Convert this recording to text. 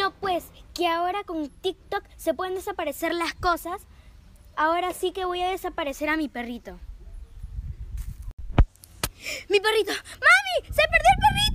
No, pues, que ahora con TikTok se pueden desaparecer las cosas. Ahora sí que voy a desaparecer a mi perrito. ¡Mi perrito! ¡Mami! ¡Se perdió el perrito!